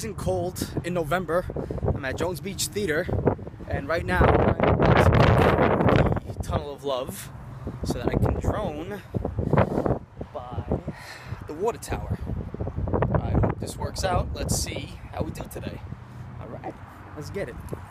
freezing cold in November. I'm at Jones Beach Theater, and right now I'm about to go through the Tunnel of Love so that I can drone by the water tower. I hope this works out. Let's see how we do today. Alright, let's get it.